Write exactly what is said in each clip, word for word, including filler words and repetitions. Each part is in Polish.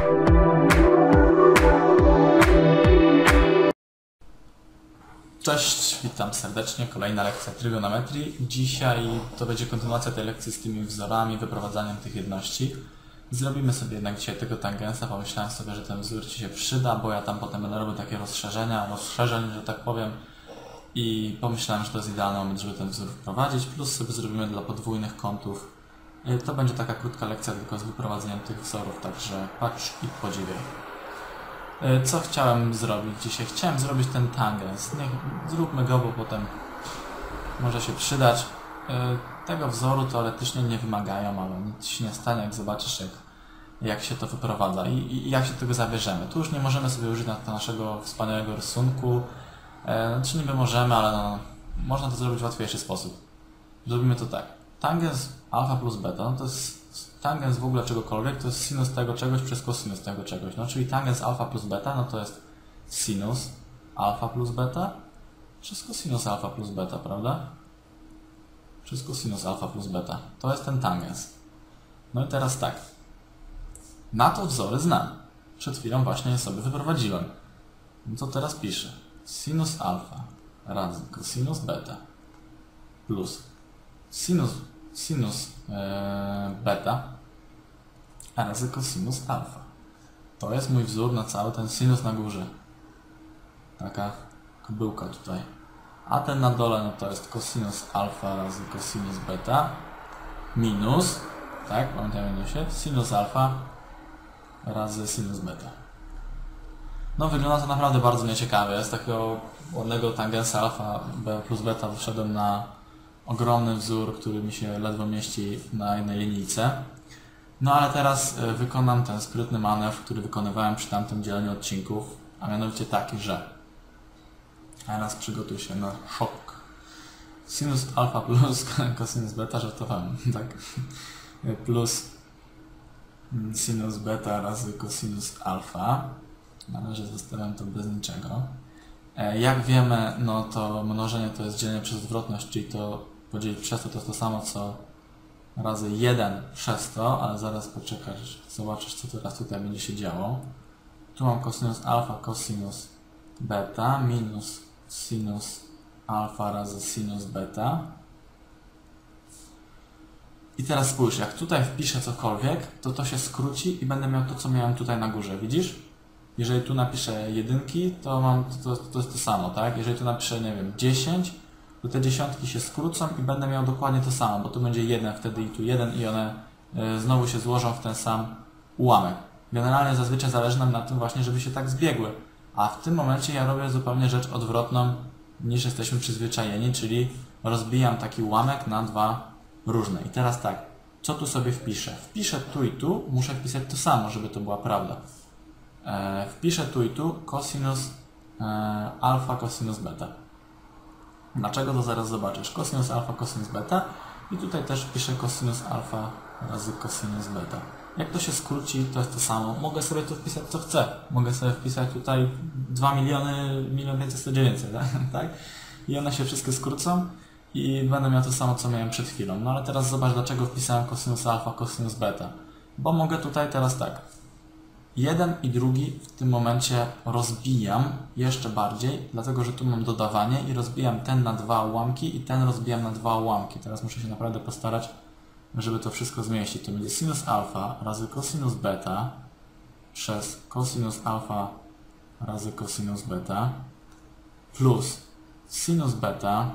Cześć, witam serdecznie, kolejna lekcja trygonometrii. Dzisiaj to będzie kontynuacja tej lekcji z tymi wzorami, wyprowadzaniem tych jedności. Zrobimy sobie jednak dzisiaj tego tangensa, pomyślałem sobie, że ten wzór Ci się przyda, bo ja tam potem będę robił takie rozszerzenia, rozszerzeń, że tak powiem. I pomyślałem, że to jest idealny moment, żeby ten wzór wprowadzić, plus sobie zrobimy dla podwójnych kątów. To będzie taka krótka lekcja tylko z wyprowadzeniem tych wzorów, także patrz i podziwiaj. Co chciałem zrobić dzisiaj? Chciałem zrobić ten tangens. Niech zróbmy go, bo potem może się przydać. Tego wzoru teoretycznie nie wymagają, ale nic się nie stanie, jak zobaczysz, jak, jak się to wyprowadza i, i jak się tego zabierzemy. Tu już nie możemy sobie użyć na naszego wspaniałego rysunku. Znaczy niby możemy, ale no, można to zrobić w łatwiejszy sposób. Zrobimy to tak. Tangens alfa plus beta, no to jest tangens w ogóle czegokolwiek, to jest sinus tego czegoś przez kosinus tego czegoś. No czyli tangens alfa plus beta, no to jest sinus alfa plus beta przez kosinus alfa plus beta, prawda? Przez kosinus alfa plus beta. To jest ten tangens. No i teraz tak. Na to wzory znam. Przed chwilą właśnie je sobie wyprowadziłem. No to teraz piszę. Sinus alfa razy cosinus beta plus sinus, sinus e, beta razy cosinus alfa. To jest mój wzór na cały ten sinus na górze. Taka kubełka tutaj. A ten na dole no to jest cosinus alfa razy cosinus beta minus, tak, pamiętajmy minusie, sinus alfa razy sinus beta. No wygląda to naprawdę bardzo nieciekawie. Z takiego ładnego tangensa alfa b plus beta wyszedłem na ogromny wzór, który mi się ledwo mieści na jednej linijce. No ale teraz wykonam ten sprytny manewr, który wykonywałem przy tamtym dzieleniu odcinków, a mianowicie taki, że teraz przygotuj się na szok. Sinus alfa plus cosinus beta, żartowałem, tak? Plus sinus beta razy cosinus alfa. Na razie zostawiam to bez niczego. Jak wiemy, no to mnożenie to jest dzielenie przez zwrotność, czyli to podzielić przez to to jest to samo co razy jeden przez to, ale zaraz poczekasz, zobaczysz co teraz tutaj będzie się działo. Tu mam cosinus alfa, cosinus beta minus sinus alfa razy sinus beta. I teraz spójrz, jak tutaj wpiszę cokolwiek, to to się skróci i będę miał to, co miałem tutaj na górze, widzisz? Jeżeli tu napiszę jedynki, to mam to, to, to jest to samo, tak? Jeżeli tu napiszę, nie wiem, dziesięć, to te dziesiątki się skrócą i będę miał dokładnie to samo, bo tu będzie jeden wtedy i tu jeden i one y, znowu się złożą w ten sam ułamek. Generalnie zazwyczaj zależy nam na tym właśnie, żeby się tak zbiegły. A w tym momencie ja robię zupełnie rzecz odwrotną niż jesteśmy przyzwyczajeni, czyli rozbijam taki ułamek na dwa różne. I teraz tak, co tu sobie wpiszę? Wpiszę tu i tu, muszę wpisać to samo, żeby to była prawda. E, wpiszę tu i tu cosinus e, alfa, cosinus beta. Dlaczego? To zaraz zobaczysz. Cosinus alfa, cosinus beta i tutaj też wpiszę cosinus alfa razy cosinus beta. Jak to się skróci, to jest to samo. Mogę sobie tu wpisać co chcę. Mogę sobie wpisać tutaj dwa miliony, milion pięćset, sto, dziewięćset, tak? I one się wszystkie skrócą i będę miał to samo, co miałem przed chwilą. No ale teraz zobacz, dlaczego wpisałem cosinus alfa, cosinus beta. Bo mogę tutaj teraz tak. Jeden i drugi w tym momencie rozbijam jeszcze bardziej, dlatego że tu mam dodawanie i rozbijam ten na dwa ułamki i ten rozbijam na dwa ułamki. Teraz muszę się naprawdę postarać, żeby to wszystko zmieścić. To będzie sinus alfa razy cosinus beta przez cosinus alfa razy cosinus beta plus sinus beta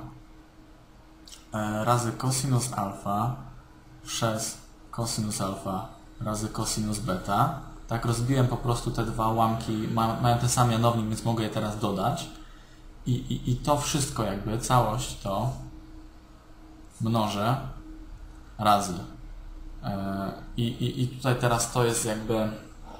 razy cosinus alfa przez cosinus alfa razy cosinus beta. Tak, rozbiłem po prostu te dwa ułamki, ma, mają ten sam mianownik, więc mogę je teraz dodać. I, i, i to wszystko jakby, całość to mnożę razy. Yy, i, I tutaj teraz to jest jakby... Yy,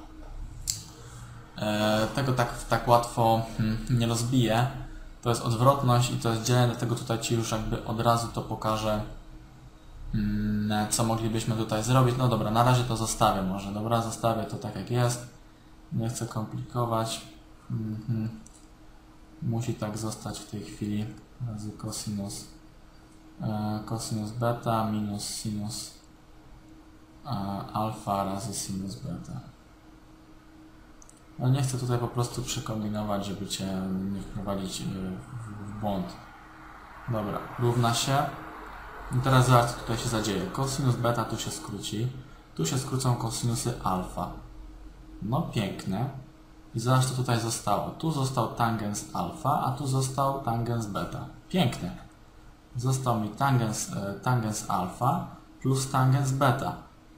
tego tak, tak łatwo hmm, nie rozbiję. To jest odwrotność i to jest dzielenie, dlatego tutaj Ci już jakby od razu to pokażę, co moglibyśmy tutaj zrobić. No dobra, na razie to zostawię może. Dobra, zostawię to tak jak jest. Nie chcę komplikować. Mhm. Musi tak zostać w tej chwili. Razy cosinus e, cosinus beta minus sinus e, alfa razy sinus beta. No nie chcę tutaj po prostu przekombinować, żeby Cię nie wprowadzić w błąd. Dobra, równa się. I teraz zobacz, co tutaj się zadzieje. Kosinus beta tu się skróci. Tu się skrócą kosinusy alfa. No pięknie. I zobacz, co tutaj zostało. Tu został tangens alfa, a tu został tangens beta. Pięknie. Został mi tangens, tangens alfa plus tangens beta.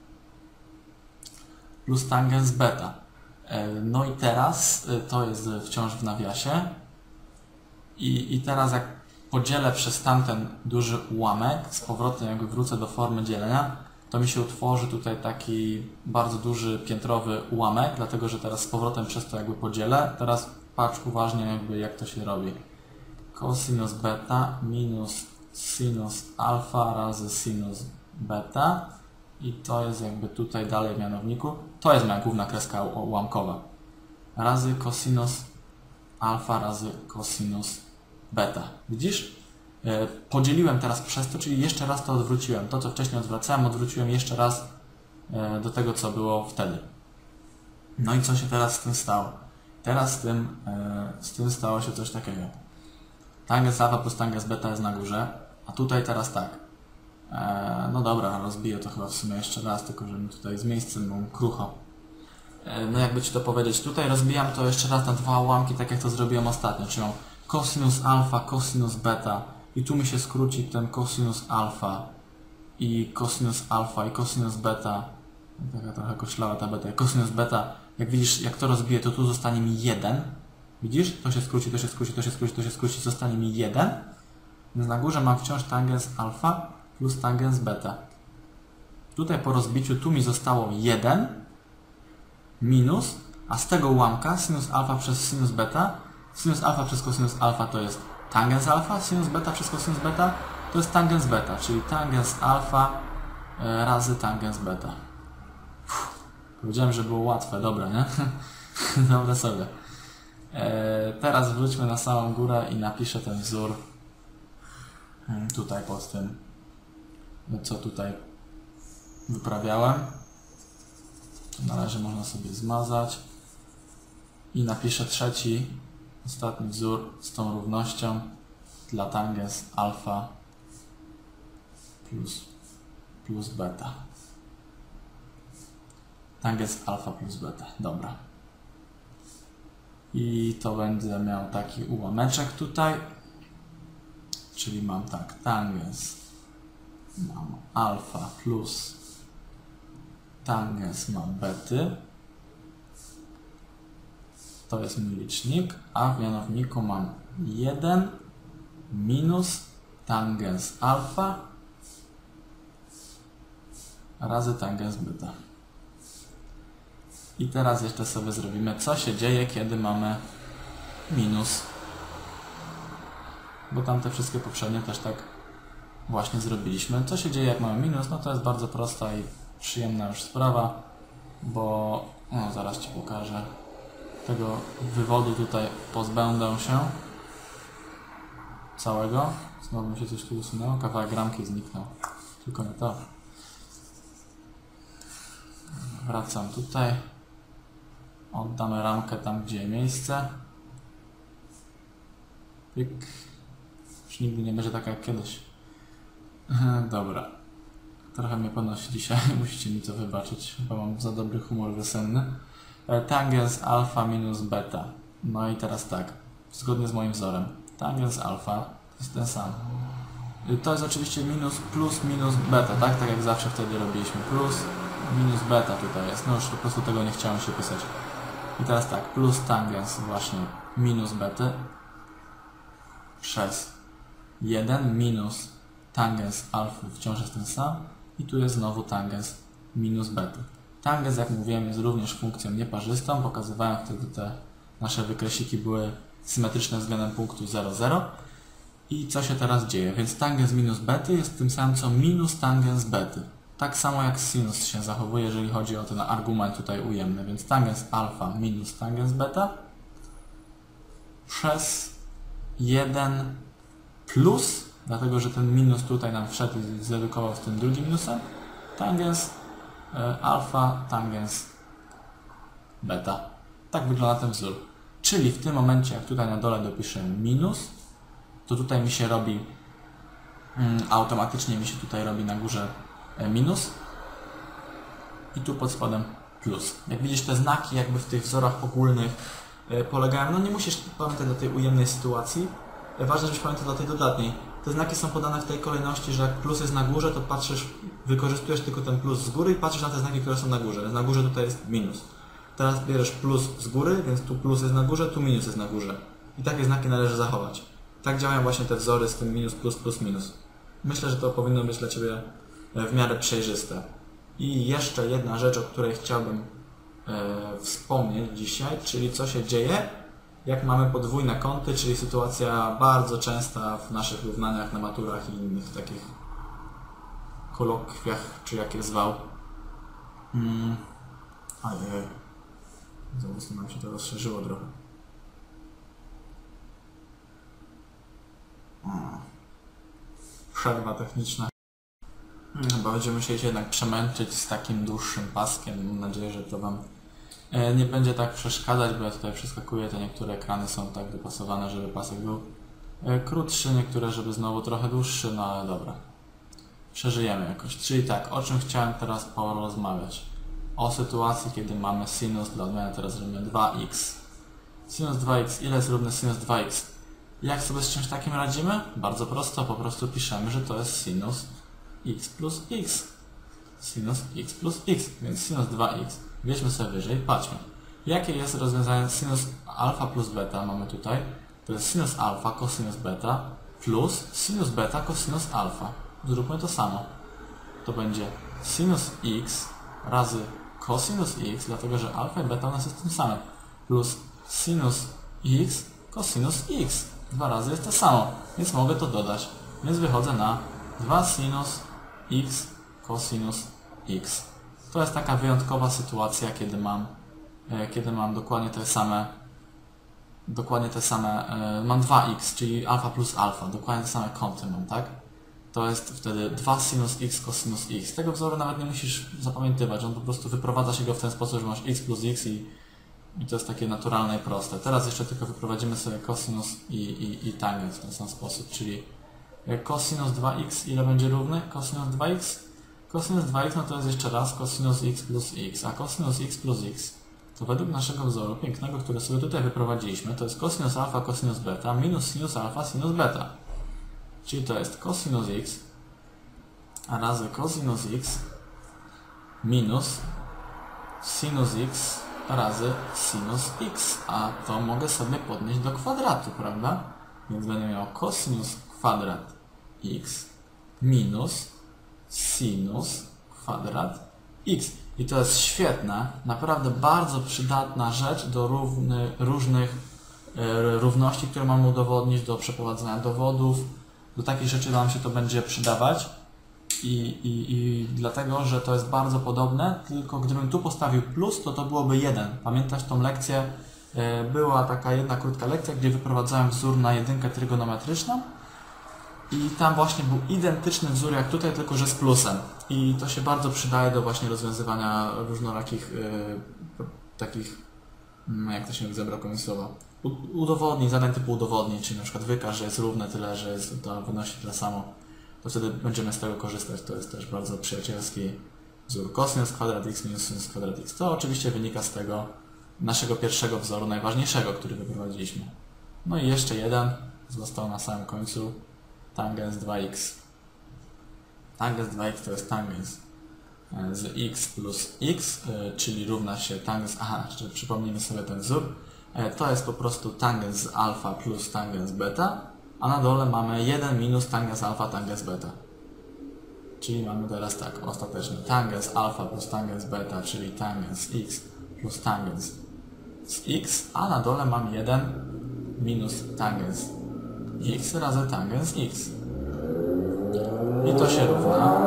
Plus tangens beta. No i teraz to jest wciąż w nawiasie. I, i teraz jak podzielę przez tamten duży ułamek, z powrotem jakby wrócę do formy dzielenia, to mi się utworzy tutaj taki bardzo duży piętrowy ułamek, dlatego że teraz z powrotem przez to jakby podzielę. Teraz patrz uważnie jakby jak to się robi. Cosinus beta minus sinus alfa razy sinus beta i to jest jakby tutaj dalej w mianowniku. To jest moja główna kreska ułamkowa. Razy cosinus alfa razy cosinus beta. Widzisz? Podzieliłem teraz przez to, czyli jeszcze raz to odwróciłem. To, co wcześniej odwracałem, odwróciłem jeszcze raz do tego, co było wtedy. No i co się teraz z tym stało? Teraz z tym, z tym stało się coś takiego. Tangens alfa plus tangens beta jest na górze, a tutaj teraz tak. No dobra, rozbiję to chyba w sumie jeszcze raz, tylko że mi tutaj z miejscem mam krucho. No jakby Ci to powiedzieć, tutaj rozbijam to jeszcze raz na dwa ułamki, tak jak to zrobiłem ostatnio, czyli mam cosinus alfa, cosinus beta i tu mi się skróci ten cosinus alfa i cosinus alfa i cosinus beta. Taka trochę koślała ta beta. Cosinus beta, jak widzisz, jak to rozbiję, to tu zostanie mi jeden. Widzisz? To się skróci, to się skróci, to się skróci, to się skróci, zostanie mi jeden. Więc na górze mam wciąż tangens alfa plus tangens beta. Tutaj po rozbiciu tu mi zostało jeden minus, a z tego ułamka sinus alfa przez sinus beta, sinus alfa przez cosinus alfa to jest tangens alfa, sinus beta przez cosinus beta to jest tangens beta, czyli tangens alfa razy tangens beta. Uff, powiedziałem, że było łatwe, dobra, nie? Dobra sobie. E, teraz wróćmy na samą górę i napiszę ten wzór tutaj pod tym, co tutaj wyprawiałem. Na razie można sobie zmazać i napiszę trzeci, ostatni wzór z tą równością dla tangens alfa plus, plus beta. Tangens alfa plus beta, dobra. I to będę miał taki ułameczek tutaj, czyli mam tak, tangens mam alfa plus tangens mam bety, to jest mój licznik, a w mianowniku mam jeden minus tangens alfa razy tangens beta. I teraz jeszcze sobie zrobimy, co się dzieje, kiedy mamy minus. Bo tamte wszystkie poprzednie też tak właśnie zrobiliśmy. Co się dzieje, jak mamy minus? No to jest bardzo prosta i przyjemna już sprawa, bo no, zaraz Ci pokażę. Tego wywodu tutaj pozbędę się całego. Znowu mi się coś tu usunęło, kawałek ramki zniknął. Tylko nie to. Wracam tutaj. Oddamy ramkę tam, gdzie jej miejsce. Pyk. Już nigdy nie będzie taka jak kiedyś. Dobra. Trochę mnie ponosi dzisiaj, musicie mi to wybaczyć, bo mam za dobry humor wiosenny. Tangens alfa minus beta. No i teraz tak, zgodnie z moim wzorem. Tangens alfa to jest ten sam. To jest oczywiście minus plus minus beta, tak? Tak jak zawsze wtedy robiliśmy. Plus minus beta tutaj jest. No już po prostu tego nie chciałem się pisać. I teraz tak, plus tangens właśnie minus bety przez jeden minus tangens alfa wciąż jest ten sam. I tu jest znowu tangens minus bety. Tangens, jak mówiłem, jest również funkcją nieparzystą. Pokazywałem wtedy, te nasze wykresiki były symetryczne względem punktu zero, zero. I co się teraz dzieje? Więc tangens minus bety jest tym samym co minus tangens bety. Tak samo jak sinus się zachowuje, jeżeli chodzi o ten argument tutaj ujemny. Więc tangens alfa minus tangens beta przez jeden plus, dlatego że ten minus tutaj nam wszedł i zredukował z tym drugim minusem, tangens y, alfa tangens beta. Tak wygląda ten wzór. Czyli w tym momencie, jak tutaj na dole dopiszę minus, to tutaj mi się robi, mm, automatycznie mi się tutaj robi na górze minus i tu pod spodem plus. Jak widzisz, te znaki jakby w tych wzorach ogólnych e, polegają, no nie musisz pamiętać do tej ujemnej sytuacji, e, ważne, żebyś pamiętał do tej dodatniej. Te znaki są podane w tej kolejności, że jak plus jest na górze, to patrzysz, wykorzystujesz tylko ten plus z góry i patrzysz na te znaki, które są na górze. Więc na górze tutaj jest minus. Teraz bierzesz plus z góry, więc tu plus jest na górze, tu minus jest na górze. I takie znaki należy zachować. Tak działają właśnie te wzory z tym minus, plus, plus, minus. Myślę, że to powinno być dla Ciebie w miarę przejrzyste. I jeszcze jedna rzecz, o której chciałbym e, wspomnieć dzisiaj, czyli co się dzieje, jak mamy podwójne kąty, czyli sytuacja bardzo częsta w naszych równaniach na maturach i innych takich kolokwiach, czy jak je zwał. Hmm. Ojej, zaraz nam się to rozszerzyło trochę. Hmm. Przerwa techniczna. Chyba będziemy musieli się jednak przemęczyć z takim dłuższym paskiem. Mam nadzieję, że to Wam nie będzie tak przeszkadzać, bo ja tutaj przeskakuję, te niektóre ekrany są tak dopasowane, żeby pasek był krótszy, niektóre, żeby znowu trochę dłuższy, no ale dobra. Przeżyjemy jakoś. Czyli tak, o czym chciałem teraz porozmawiać? O sytuacji, kiedy mamy sinus, dla odmiany teraz robimy dwa x. Sinus dwa x, ile jest równy sinus dwa x? Jak sobie z czymś takim radzimy? Bardzo prosto, po prostu piszemy, że to jest sinus x plus x. Sinus x plus x, więc sinus dwa x. Weźmy sobie wyżej, patrzmy. Jakie jest rozwiązanie sinus alfa plus beta? Mamy tutaj. To jest sinus alfa cosinus beta plus sinus beta cosinus alfa. Zróbmy to samo. To będzie sinus x razy cosinus x, dlatego że alfa i beta u nas jest tym samym. Plus sinus x cosinus x. Dwa razy jest to samo, więc mogę to dodać. Więc wychodzę na dwa sinus x cosinus x. To jest taka wyjątkowa sytuacja, kiedy mam, e, kiedy mam dokładnie te same, dokładnie te same, e, mam dwa x, czyli alfa plus alfa, dokładnie te same kąty mam, tak? To jest wtedy dwa sinus x cosinus x. Tego wzoru nawet nie musisz zapamiętywać, on po prostu wyprowadza się go w ten sposób, że masz x plus x i, i to jest takie naturalne i proste. Teraz jeszcze tylko wyprowadzimy sobie cosinus i, i, i tangens w ten sam sposób, czyli cosinus dwa x ile będzie równy? Cosinus dwa x? Cosinus dwa x no to jest jeszcze raz cosinus x plus x, a cosinus x plus x to według naszego wzoru pięknego, który sobie tutaj wyprowadziliśmy, to jest cosinus alfa cosinus beta minus sinus alfa sinus beta. Czyli to jest cosinus x razy cosinus x minus sinus x razy sinus x, a to mogę sobie podnieść do kwadratu, prawda? Więc będę miał cosinus kwadrat x minus sinus kwadrat x. I to jest świetna, naprawdę bardzo przydatna rzecz do równy, różnych e, równości, które mamy udowodnić, do przeprowadzania dowodów. Do takich rzeczy Wam się to będzie przydawać. I, i, I dlatego, że to jest bardzo podobne, tylko gdybym tu postawił plus, to to byłoby jeden. Pamiętasz tą lekcję? E, była taka jedna krótka lekcja, gdzie wyprowadzałem wzór na jedynkę trygonometryczną. I tam właśnie był identyczny wzór jak tutaj, tylko że z plusem. I to się bardzo przydaje do właśnie rozwiązywania różnorakich yy, takich, jak to się zabrakło mi słowa, udowodnień, zadań typu udowodnień, czyli na przykład wykaż, że jest równe tyle, że jest, to wynosi tyle samo. To wtedy będziemy z tego korzystać. To jest też bardzo przyjacielski wzór. Cosinus kwadrat x minus sinus kwadrat x. To oczywiście wynika z tego naszego pierwszego wzoru, najważniejszego, który wyprowadziliśmy. No i jeszcze jeden został na samym końcu. Tangens dwa x. Tangens dwa x to jest tangens z x plus x, czyli równa się tangens, aha, jeszcze przypomnijmy sobie ten wzór. To jest po prostu tangens z alfa plus tangens beta, a na dole mamy jeden minus tangens alfa tangens beta. Czyli mamy teraz tak, ostatecznie tangens alfa plus tangens beta, czyli tangens x plus tangens z x, a na dole mam jeden minus tangens x razy tangens x. I to się równa.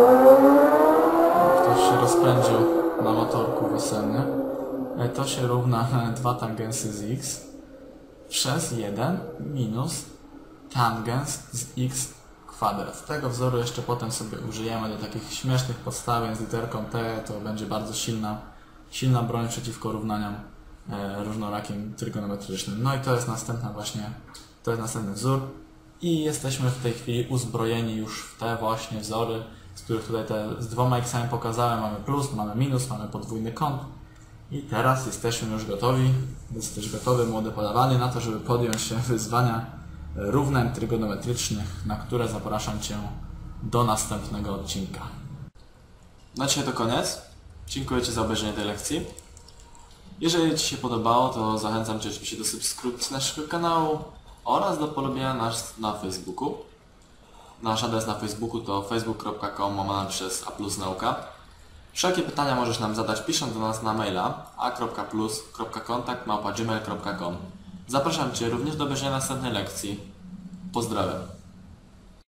Ktoś się rozpędził na motorku weselnie. To się równa dwa tangensy z x przez jeden minus tangens z x kwadrat. Tego wzoru jeszcze potem sobie użyjemy do takich śmiesznych podstawień z literką t. To będzie bardzo silna, silna broń przeciwko równaniom e, różnorakim trygonometrycznym. No i to jest następna właśnie, to jest następny wzór i jesteśmy w tej chwili uzbrojeni już w te właśnie wzory, z których tutaj te z dwoma x'ami pokazałem. Mamy plus, mamy minus, mamy podwójny kąt i teraz jesteśmy już gotowi, jesteś gotowy, młody podawany, na to, żeby podjąć się wyzwania równań trygonometrycznych, na które zapraszam Cię do następnego odcinka. Na dzisiaj to koniec. Dziękuję Ci za obejrzenie tej lekcji. Jeżeli Ci się podobało, to zachęcam Cię oczywiście do subskrypcji naszego kanału oraz do polubienia nas na Facebooku. Nasz adres na Facebooku to facebook kropka com łamane przez a plus nauka. Wszelkie pytania możesz nam zadać pisząc do nas na maila a kropka plus kropka kontakt małpa gmail kropka com. Zapraszam Cię również do obejrzenia następnej lekcji. Pozdrawiam.